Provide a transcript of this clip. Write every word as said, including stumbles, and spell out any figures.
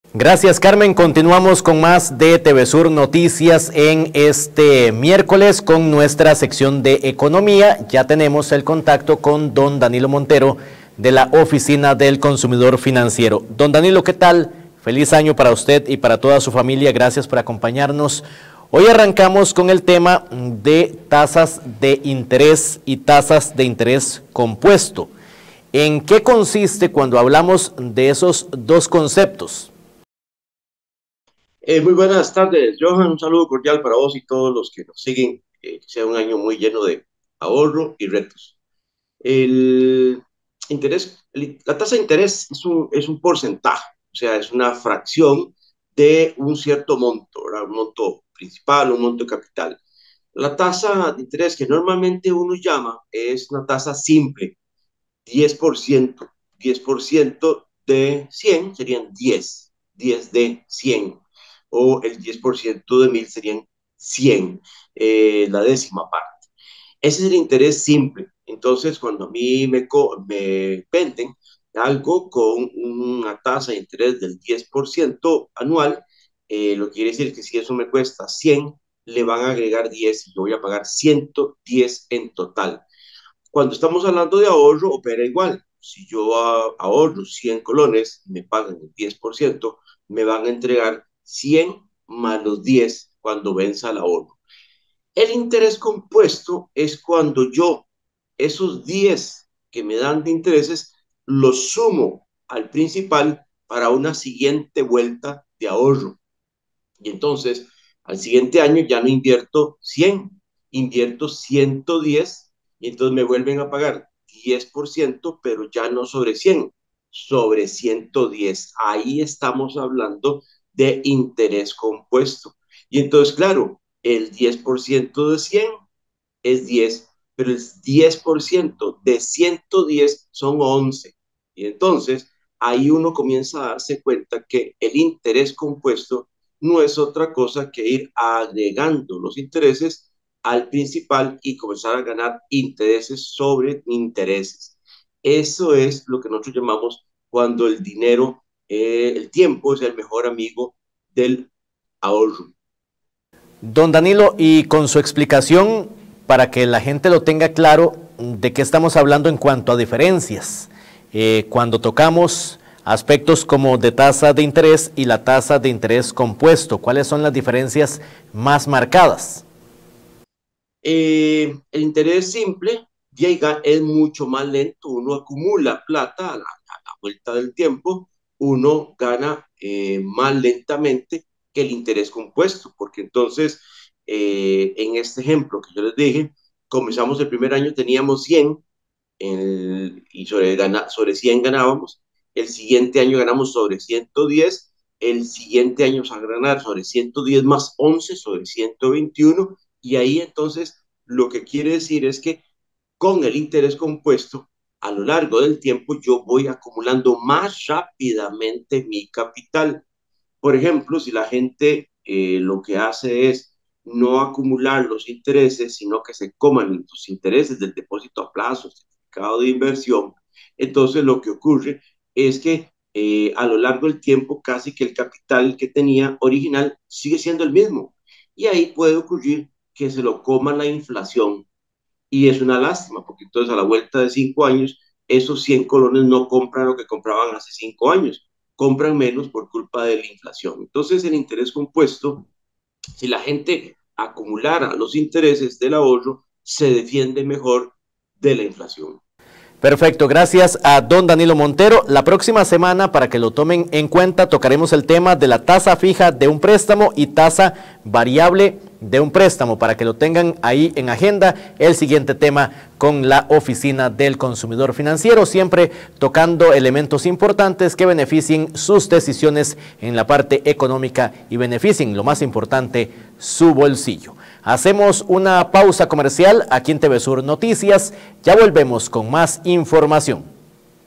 Gracias, Carmen. Continuamos con más de T V Sur Noticias en este miércoles con nuestra sección de economía. Ya tenemos el contacto con don Danilo Montero de la Oficina del Consumidor Financiero. Don Danilo, ¿qué tal? Feliz año para usted y para toda su familia. Gracias por acompañarnos. Hoy arrancamos con el tema de tasas de interés y tasas de interés compuesto. ¿En qué consiste cuando hablamos de esos dos conceptos? Eh, muy buenas tardes, Johan. Un saludo cordial para vos y todos los que nos siguen. Eh, que sea un año muy lleno de ahorro y retos. El interés, el- la tasa de interés es un, es un porcentaje, o sea, es una fracción de un cierto monto, ¿verdad? Un monto principal, un monto de capital. La tasa de interés que normalmente uno llama es una tasa simple, diez por ciento. diez por ciento de cien serían diez, diez de cien, o el diez por ciento de mil serían cien, eh, la décima parte. Ese es el interés simple. Entonces, cuando a mí me, me venden algo con una tasa de interés del diez por ciento anual, eh, lo que quiere decir que si eso me cuesta cien, le van a agregar diez y yo voy a pagar ciento diez en total. Cuando estamos hablando de ahorro, opera igual. Si yo ah, ahorro cien colones, me pagan el diez por ciento, me van a entregar cien más los diez cuando venza el ahorro. El interés compuesto es cuando yo esos diez que me dan de intereses los sumo al principal para una siguiente vuelta de ahorro. Y entonces, al siguiente año ya no invierto cien, invierto ciento diez y entonces me vuelven a pagar diez por ciento, pero ya no sobre cien, sobre ciento diez. Ahí estamos hablando de interés compuesto. Y entonces, claro, el diez por ciento de cien es diez, pero el diez por ciento de ciento diez son once. Y entonces, ahí uno comienza a darse cuenta que el interés compuesto no es otra cosa que ir agregando los intereses al principal y comenzar a ganar intereses sobre intereses. Eso es lo que nosotros llamamos cuando el dinero, eh, el tiempo es el mejor amigo del ahorro. Don Danilo, y con su explicación, para que la gente lo tenga claro, de qué estamos hablando en cuanto a diferencias. Eh, cuando tocamos aspectos como de tasa de interés y la tasa de interés compuesto, ¿cuáles son las diferencias más marcadas? Eh, el interés simple llega, es mucho más lento, uno acumula plata a la, a la vuelta del tiempo, uno gana eh, más lentamente que el interés compuesto, porque entonces, eh, en este ejemplo que yo les dije, comenzamos el primer año, teníamos cien el, y sobre, gana, sobre cien ganábamos, el siguiente año ganamos sobre ciento diez, el siguiente año vamos a ganar sobre ciento diez más once, sobre ciento veintiuno, y ahí entonces lo que quiere decir es que con el interés compuesto, a lo largo del tiempo yo voy acumulando más rápidamente mi capital. Por ejemplo, si la gente eh, lo que hace es no acumular los intereses, sino que se coman los intereses del depósito a plazo, certificado de inversión, entonces lo que ocurre es que eh, a lo largo del tiempo casi que el capital que tenía original sigue siendo el mismo. Y ahí puede ocurrir que se lo coma la inflación. Y es una lástima, porque entonces a la vuelta de cinco años, esos cien colones no compran lo que compraban hace cinco años, compran menos por culpa de la inflación. Entonces el interés compuesto, si la gente acumulara los intereses del ahorro, se defiende mejor de la inflación. Perfecto, gracias a don Danilo Montero. La próxima semana, para que lo tomen en cuenta, tocaremos el tema de la tasa fija de un préstamo y tasa variable de un préstamo, para que lo tengan ahí en agenda, el siguiente tema con la Oficina del Consumidor Financiero, siempre tocando elementos importantes que beneficien sus decisiones en la parte económica y beneficien, lo más importante, su bolsillo. Hacemos una pausa comercial aquí en T V Sur Noticias, ya volvemos con más información.